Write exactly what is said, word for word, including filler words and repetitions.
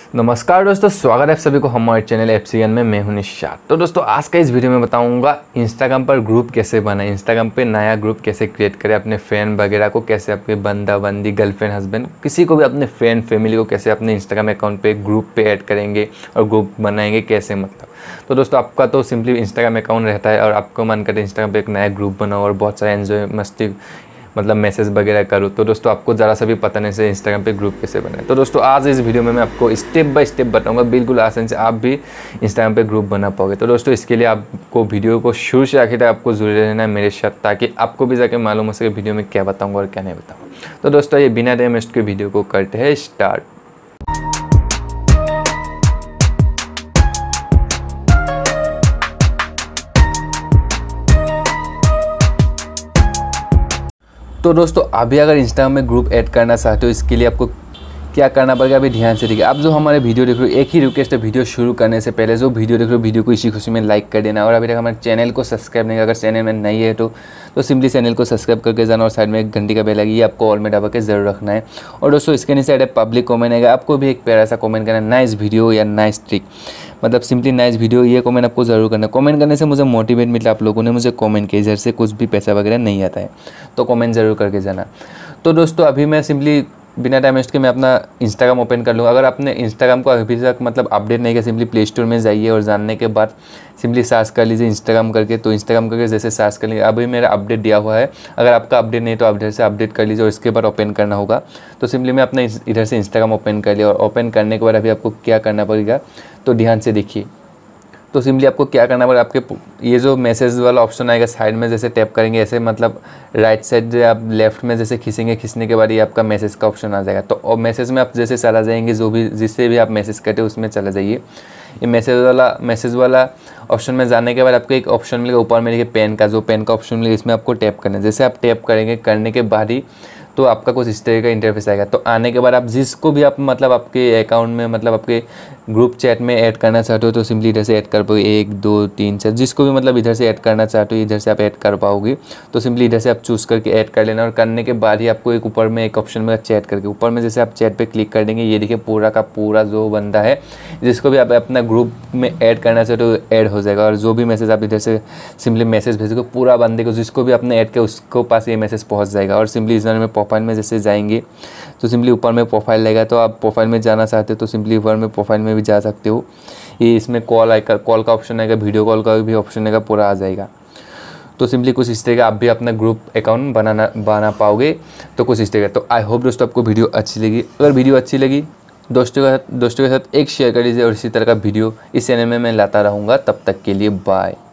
नमस्कार दोस्तों, स्वागत है आप सभी को हमारे चैनल एफसीएन में। मैं हूं निशात। तो दोस्तों आज का इस वीडियो में बताऊंगा इंस्टाग्राम पर ग्रुप कैसे बनाएं, इंस्टाग्राम पे नया ग्रुप कैसे क्रिएट करें, अपने फ्रेंड वगैरह को कैसे, अपने बंदा बंदी गर्लफ्रेंड हस्बैंड किसी को भी, अपने फ्रेंड फैमिली को कैसे अपने इंस्टाग्राम अकाउंट पे ग्रुप पे ऐड करेंगे और ग्रुप बनाएंगे कैसे। मतलब तो दोस्तों आपका तो सिंपली इंस्टाग्राम अकाउंट रहता है और आपको मन करता है इंस्टाग्राम पर एक नया ग्रुप बनाओ और बहुत सारा एन्जॉय मस्ती मतलब मैसेज वगैरह करूँ। तो दोस्तों आपको ज़रा सा भी पता नहीं से इंस्टाग्राम पे ग्रुप कैसे बनाए। तो दोस्तों आज इस वीडियो में मैं आपको स्टेप बाय स्टेप बताऊंगा, बिल्कुल आसान से आप भी इंस्टाग्राम पे ग्रुप बना पाओगे। तो दोस्तों इसके लिए आपको वीडियो को शुरू से आखिर तक आपको जुड़े रहना है मेरे साथ, ताकि आपको भी जाके मालूम हो सके वीडियो में क्या बताऊँगा और क्या नहीं बताऊँगा। तो दोस्तों ये बिना टाइम वेस्ट के वीडियो को करते हैं स्टार्ट। तो दोस्तों अभी अगर इंस्टाग्राम में ग्रुप ऐड करना चाहते हो, इसके लिए आपको क्या करना पड़ेगा अभी ध्यान से देखिए। आप जो हमारे वीडियो देख रहे हो, एक ही रिक्वेस्ट है, वीडियो शुरू करने से पहले जो वीडियो देख रहे हो वीडियो को इसी खुशी में लाइक कर देना और अभी तक हमारे चैनल को सब्सक्राइब नहीं, अगर चैनल में नहीं है तो तो सिंपली चैनल को सब्सक्राइब करके जाना और साइड में एक घंटी का बेल आएगी, ये आपको ऑल में दबा के जरूर रखना है। और दोस्तों इसके नीचे ऐड पब्लिक कमेंट आएगा, आपको भी एक प्यारा सा कमेंट करना है, नाइस वीडियो या नाइस ट्रिक, मतलब सिंपली नाइस वीडियो, ये कमेंट आपको ज़रूर करना है। कमेंट करने से मुझे मोटिवेट मिलता है, आप लोगों ने मुझे कमेंट किया, इधर से कुछ भी पैसा वगैरह नहीं आता है, तो कमेंट ज़रूर करके जाना। तो दोस्तों अभी मैं सिंपली बिना टाइम वेस्ट के मैं अपना इंस्टाग्राम ओपन कर लूँगा। अगर आपने इंस्टाग्राम को अभी तक मतलब अपडेट नहीं किया, सिंपली प्ले स्टोर में जाइए और जानने के बाद सिंपली सर्च कर लीजिए इंस्टाग्राम करके। तो इंस्टाग्राम करके जैसे सर्च कर लीजिए, अभी मेरा अपडेट दिया हुआ है, अगर आपका अपडेट नहीं तो आप इधर से अपडेट कर लीजिए और इसके बाद ओपन करना होगा। तो सिंपली मैं अपना इधर से इंस्टाग्राम ओपन कर लिया और ओपन करने के बाद अभी आपको क्या करना पड़ेगा तो ध्यान से देखिए। तो सिंपली आपको क्या करना पड़ेगा, आपके ये जो मैसेज वाला ऑप्शन आएगा साइड में, जैसे टैप करेंगे ऐसे मतलब राइट साइड से आप लेफ्ट में जैसे खींचेंगे, खींचने के बाद ये आपका मैसेज का ऑप्शन आ जाएगा। तो और मैसेज में आप जैसे चला जाएंगे, जो भी जिससे भी आप मैसेज करते हो उसमें चला जाइए। ये मैसेज वाला मैसेज वाला ऑप्शन में जाने के बाद आपको एक ऑप्शन मिलेगा ऊपर में, देखिए पेन का, जो पेन का ऑप्शन मिलेगा इसमें आपको टैप करना है। जैसे आप टैप करेंगे, करने के बाद ही तो आपका कुछ इस तरह का इंटरफेस आएगा। तो आने के बाद आप जिसको भी आप मतलब आपके अकाउंट में मतलब आपके ग्रुप चैट में ऐड करना चाहते हो तो सिंपली इधर से ऐड कर पाओगे, एक दो तीन चार, जिसको भी मतलब इधर से ऐड करना चाहते हो इधर से आप ऐड कर पाओगे। तो सिंपली इधर से आप चूज़ करके ऐड कर लेना और करने के बाद ही आपको एक ऊपर में एक ऑप्शन मिलेगा चैट करके, ऊपर में जैसे आप चैट पे क्लिक कर देंगे, ये देखिए पूरा का पूरा जो बंदा है जिसको भी आप अपना ग्रुप में ऐड करना चाहते हो ऐड हो जाएगा। और जो भी मैसेज आप इधर से सिंपली मैसेज भेजोगे पूरा बंदे को, जिसको भी आपने ऐड किया उसको पास ये मैसेज पहुँच जाएगा। और सिंपली इस में प्रोफाइल में जैसे जाएंगे तो सिंपली ऊपर में प्रोफाइल लगेगा, तो आप प्रोफाइल में जाना चाहते हो तो सिंपली ऊपर में प्रोफाइल में भी जा सकते हो। ये इसमें कॉल आएगा, कॉल का ऑप्शन आएगा, वीडियो कॉल का भी ऑप्शन आएगा, पूरा आ जाएगा। तो सिंपली कुछ इस तरह का आप भी अपना ग्रुप अकाउंट बनाना बना पाओगे। तो कुछ इस तरह का। तो आई होप दोस्तों आपको वीडियो अच्छी लगी। अगर वीडियो अच्छी लगी दोस्तों के साथ दोस्तों के साथ एक शेयर कर लीजिए और इसी तरह का वीडियो इस चैनल में मैं लाता रहूँगा। तब तक के लिए बाय।